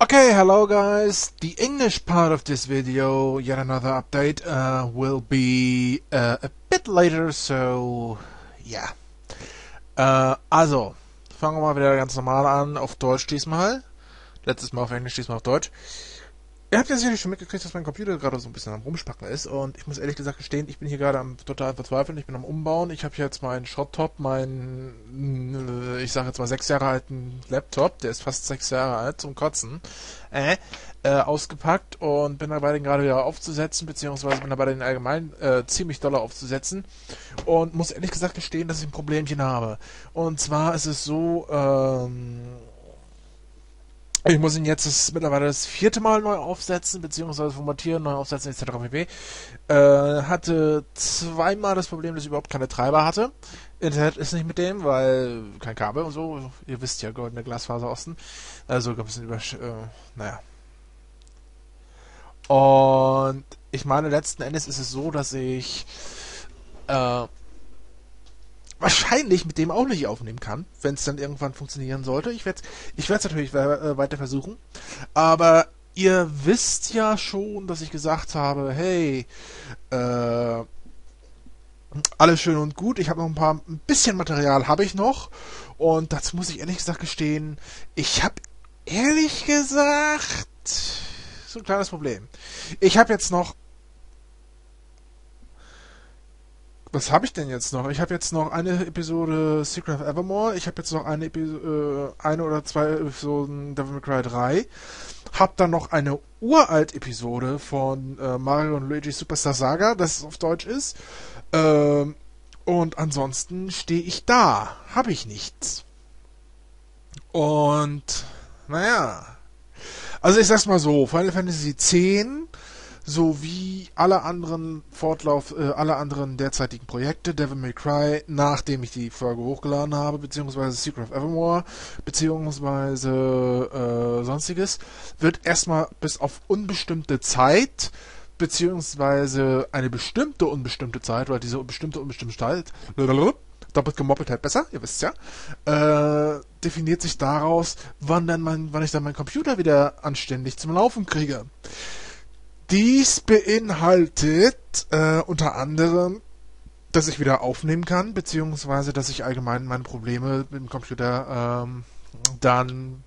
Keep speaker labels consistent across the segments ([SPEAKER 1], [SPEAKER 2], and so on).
[SPEAKER 1] Okay, hello guys. The English part of this video, yet another update, will be a bit later, so yeah. Also, fangen wir mal wieder ganz normal an, auf Deutsch diesmal. Letztes Mal auf Englisch, diesmal auf Deutsch. Ihr habt ja sicherlich schon mitgekriegt, dass mein Computer gerade so ein bisschen am Rumspacken ist, und ich muss ehrlich gesagt gestehen, ich bin hier gerade am total verzweifeln, ich bin am Umbauen. Ich habe hier jetzt meinen Schotttop, ich sage jetzt mal 6 Jahre alten Laptop, der ist fast 6 Jahre alt, zum Kotzen, ausgepackt und bin dabei, den gerade wieder aufzusetzen, beziehungsweise bin dabei, den allgemein ziemlich doll aufzusetzen, und muss ehrlich gesagt gestehen, dass ich ein Problemchen habe. Und zwar ist es so, ich muss ihn jetzt mittlerweile das 4. Mal neu aufsetzen, beziehungsweise formatieren, neu aufsetzen, etc. pp. Hatte 2-mal das Problem, dass ich überhaupt keine Treiber hatte. Internet ist nicht mit dem, weil kein Kabel und so. Ihr wisst ja, goldene Glasfaser Osten. Also ein bisschen naja. Und ich meine, letzten Endes ist es so, dass ich wahrscheinlich mit dem auch nicht aufnehmen kann, wenn es dann irgendwann funktionieren sollte. Ich werde es natürlich weiter versuchen. Aber ihr wisst ja schon, dass ich gesagt habe, hey, alles schön und gut. Ich habe noch ein bisschen Material habe ich noch. Und dazu muss ich ehrlich gesagt gestehen, ich habe ehrlich gesagt so ein kleines Problem. Ich habe jetzt noch Was habe ich denn jetzt noch? Ich habe jetzt noch eine Episode Secret of Evermore. Ich habe jetzt noch eine oder 2 Episoden Devil May Cry 3. Hab dann noch eine uralt Episode von Mario und Luigi Superstar Saga, das auf Deutsch ist. Und ansonsten stehe ich da. Habe ich nichts. Und naja. Also ich sag's mal so, Final Fantasy X sowie alle anderen alle anderen derzeitigen Projekte, Devil May Cry, nachdem ich die Folge hochgeladen habe, beziehungsweise Secret of Evermore, beziehungsweise sonstiges, wird erstmal bis auf unbestimmte Zeit, beziehungsweise eine bestimmte unbestimmte Zeit, weil diese bestimmte unbestimmte Zeit, doppelt gemoppelt halt besser, ihr wisst ja, definiert sich daraus, wann ich dann meinen Computer wieder anständig zum Laufen kriege. Dies beinhaltet unter anderem, dass ich wieder aufnehmen kann, beziehungsweise dass ich allgemein meine Probleme mit dem Computer dann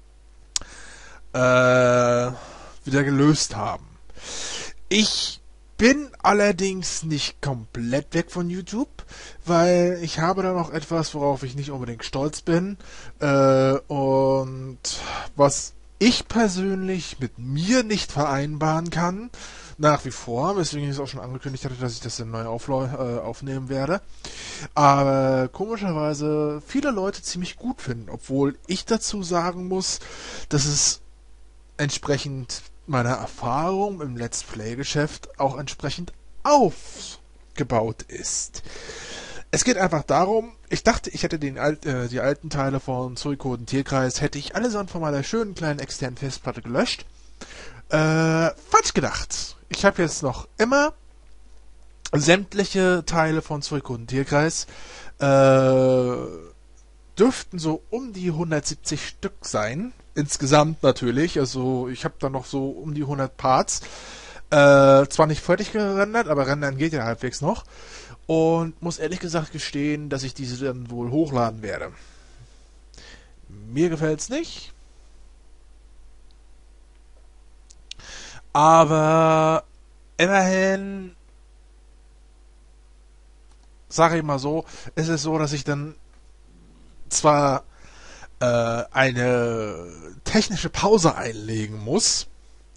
[SPEAKER 1] wieder gelöst habe. Ich bin allerdings nicht komplett weg von YouTube, weil ich habe da noch etwas, worauf ich nicht unbedingt stolz bin, und was ich persönlich mit mir nicht vereinbaren kann, nach wie vor, weswegen ich es auch schon angekündigt hatte, dass ich das dann neu aufnehmen werde, aber komischerweise viele Leute ziemlich gut finden, obwohl ich dazu sagen muss, dass es entsprechend meiner Erfahrung im Let's Play-Geschäft auch entsprechend aufgebaut ist. Es geht einfach darum, ich dachte, ich hätte die alten Teile von Suikoden Tierkreis, hätte ich allesamt von meiner schönen kleinen externen Festplatte gelöscht. Falsch gedacht. Ich habe jetzt noch immer sämtliche Teile von Suikoden Tierkreis, dürften so um die 170 Stück sein. Insgesamt natürlich, also ich habe da noch so um die 100 Parts. Zwar nicht fertig gerendert, aber rendern geht ja halbwegs noch. Und muss ehrlich gesagt gestehen, dass ich diese dann wohl hochladen werde. Mir gefällt's nicht. Aber immerhin, sage ich mal so, ist es so, dass ich dann zwar eine technische Pause einlegen muss,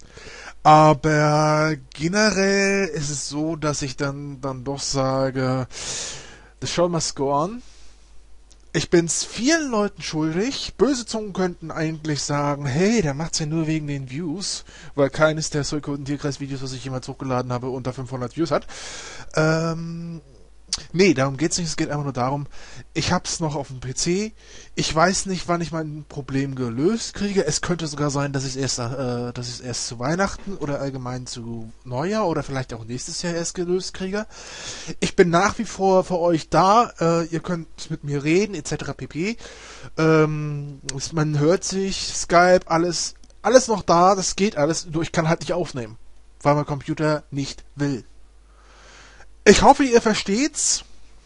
[SPEAKER 1] aber generell ist es so, dass ich dann doch sage, the show must go on. Ich bin's vielen Leuten schuldig. Böse Zungen könnten eigentlich sagen, hey, der macht's ja nur wegen den Views, weil keines der Suikoden Tierkreis Videos, was ich jemals hochgeladen habe, unter 500 Views hat. Nee, darum geht's nicht. Es geht einfach nur darum, ich hab's noch auf dem PC. Ich weiß nicht, wann ich mein Problem gelöst kriege. Es könnte sogar sein, dass ich es erst zu Weihnachten oder allgemein zu Neujahr oder vielleicht auch nächstes Jahr erst gelöst kriege. Ich bin nach wie vor für euch da. Ihr könnt mit mir reden, etc. pp. Man hört sich, Skype, alles alles noch da, das geht alles, nur ich kann halt nicht aufnehmen, weil mein Computer nicht will. Ich hoffe, ihr versteht's.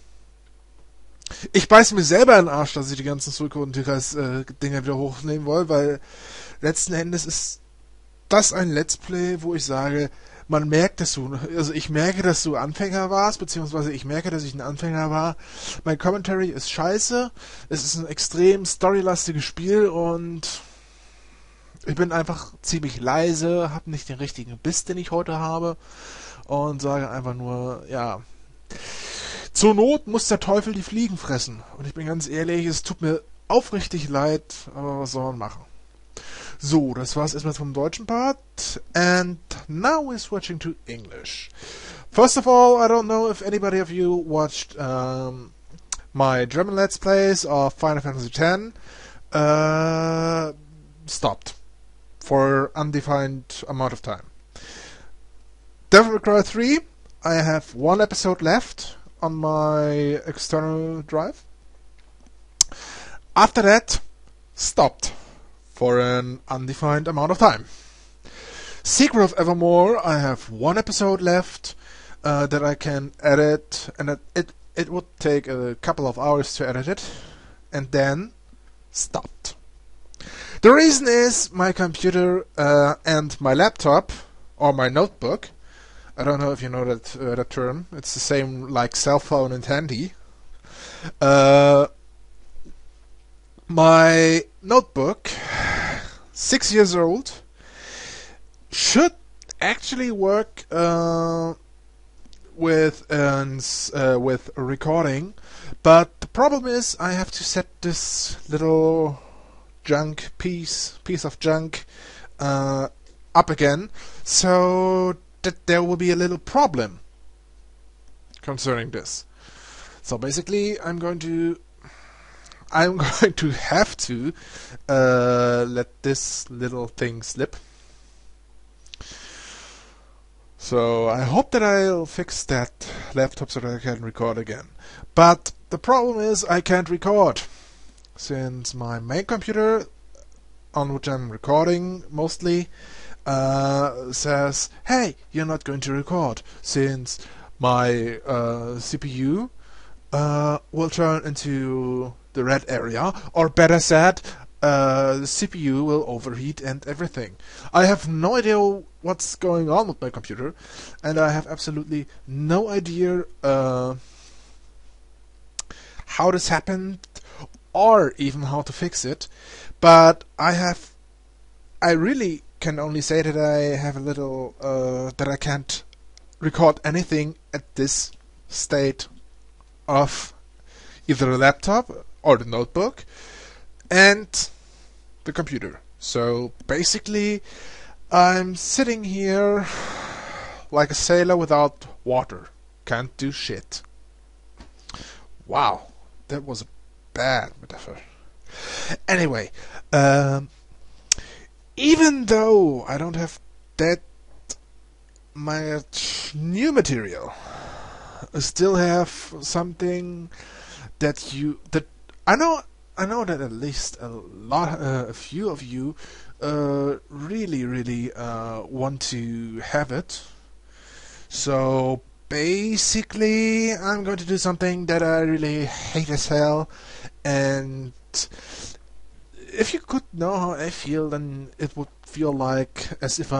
[SPEAKER 1] Ich beiß mir selber in den Arsch, dass ich die ganzen Suikoden Dinger wieder hochnehmen will, weil letzten Endes ist das ein Let's Play, wo ich sage, man merkt, ich merke, dass du Anfänger warst, beziehungsweise ich merke, dass ich ein Anfänger war. Mein Commentary ist scheiße, es ist ein extrem storylastiges Spiel und ich bin einfach ziemlich leise, habe nicht den richtigen Biss, den ich heute habe und sage einfach nur, ja, zur Not muss der Teufel die Fliegen fressen. Und ich bin ganz ehrlich, es tut mir aufrichtig leid, aber was soll man machen? So, das war's erstmal vom deutschen Part. And now we're switching to English. First of all, I don't know if anybody of you watched my German Let's Plays of Final Fantasy X. Stopped for undefined amount of time. Devil May Cry 3, I have one episode left on my external drive. After that, stopped for an undefined amount of time. Secret of Evermore, I have one episode left that I can edit, and it would take a couple of hours to edit it, and then stopped. The reason is my computer and my laptop, or my notebook. I don't know if you know that term. It's the same like cell phone and handy. My notebook, 6 years old, should actually work with recording, but the problem is I have to set this little piece of junk up again, so that there will be a little problem concerning this. So basically, I'm going to have to let this little thing slip. So I hope that I'll fix that laptop so that I can record again. But the problem is I can't record, since my main computer, on which I'm recording mostly, says, hey, you're not going to record, since my CPU will turn into the red area, or better said, the CPU will overheat and everything. I have no idea what's going on with my computer, and I have absolutely no idea how this happened, or even how to fix it. But I really can only say that I have a little that I can't record anything at this state of either the laptop or the notebook and the computer. So basically I'm sitting here like a sailor without water. Can't do shit. Wow, that was a bad metaphor. Anyway, even though I don't have that much new material, I still have something that I know that at least a few of you really want to have it. So basically, I'm going to do something that I really hate as hell, and if you could know how I feel, then it would feel like as if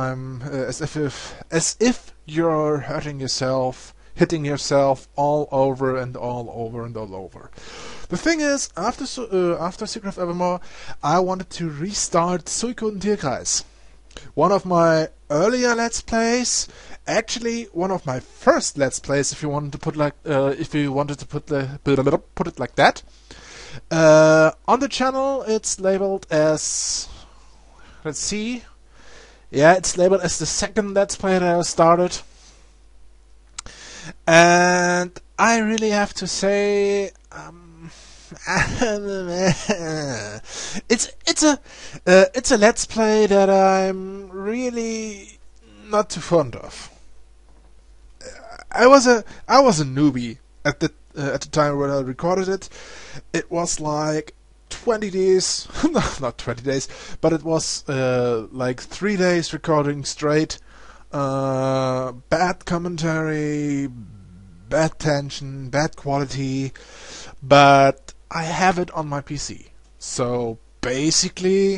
[SPEAKER 1] you're hurting yourself, hitting yourself all over and all over and all over. The thing is, after Secret of Evermore, I wanted to restart Suikoden Tierkreis. One of my earlier Let's Plays, actually one of my first Let's Plays, if you wanted to put it like that. On the channel, it's labeled as, let's see, yeah, it's labeled as the second Let's Play that I started. And I really have to say, it's a Let's Play that I'm really not too fond of. I was a newbie at the time when I recorded it. It was like 20 days, no, not 20 days, but it was like 3 days recording straight. Bad commentary, bad tension, bad quality, but I have it on my PC. So basically,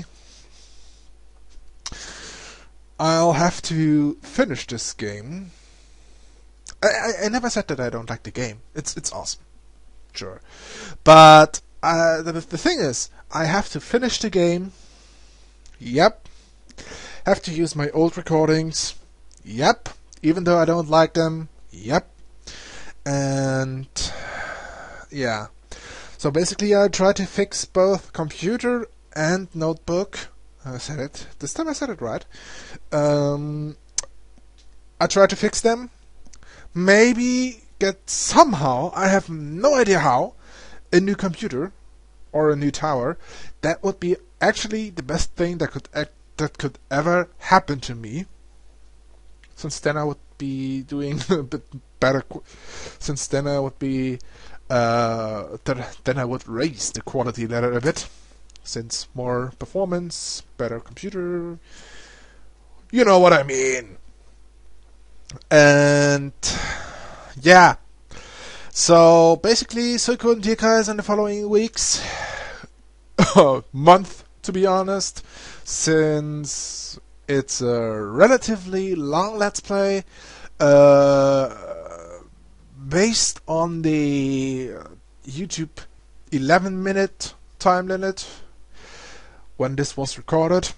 [SPEAKER 1] I'll have to finish this game. I never said that I don't like the game. It's awesome, sure, but the thing is, I have to finish the game. Yep. Have to use my old recordings. Yep. Even though I don't like them. Yep. And yeah. So basically, I try to fix both computer and notebook. I said it. This time I said it right. I try to fix them. Maybe get somehow, I have no idea how, a new computer or a new tower. That would be actually the best thing that could ever happen to me. Since then I would be doing a bit better. Since then I would be then I would raise the quality ladder a bit. Since more performance, better computer. You know what I mean. And yeah. So basically, Suicune Tierkreis in the following weeks, month to be honest, since it's a relatively long Let's Play, based on the YouTube 11-minute time limit when this was recorded,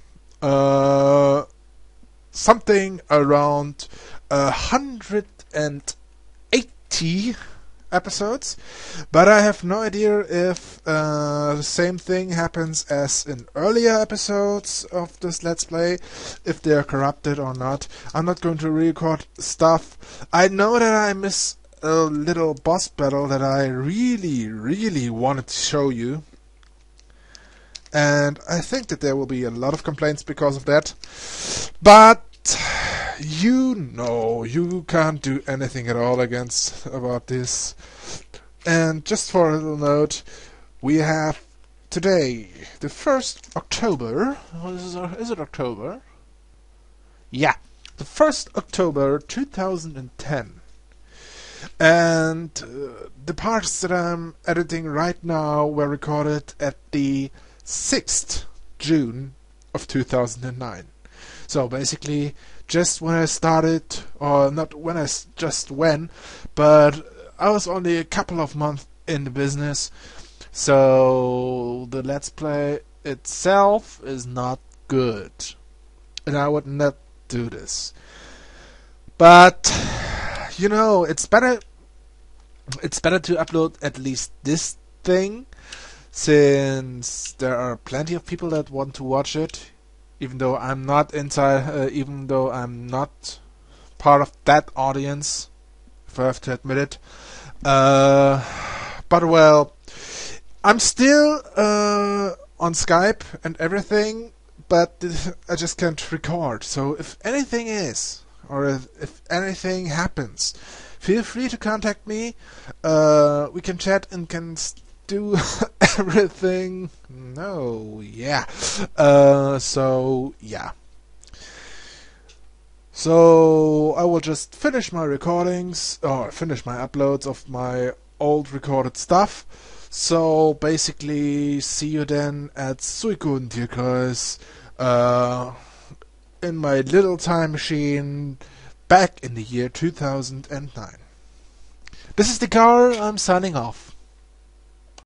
[SPEAKER 1] something around 180 episodes, but I have no idea if the same thing happens as in earlier episodes of this Let's Play, if they are corrupted or not. I'm not going to record stuff. I know that I miss a little boss battle that I really wanted to show you, and I think that there will be a lot of complaints because of that, but you know, you can't do anything at all about this. And just for a little note, we have today the 1st October. Is it October? Yeah, the 1st October 2010. And the parts that I'm editing right now were recorded at the 6th June of 2009. So basically, just when I started, or not when just when, but I was only a couple of months in the business, so the Let's Play itself is not good, and I would not do this. But you know, it's better to upload at least this thing, since there are plenty of people that want to watch it. Even though I'm not even though I'm not part of that audience, if I have to admit it. But well, I'm still on Skype and everything, but I just can't record. So if anything is, or if anything happens, feel free to contact me. We can chat and can do everything. No, yeah. So yeah. So I will just finish my recordings, or finish my uploads of my old recorded stuff. So basically, see you then at Suicune Tierkreis, in my little time machine back in the year 2009. This is the car. I'm signing off.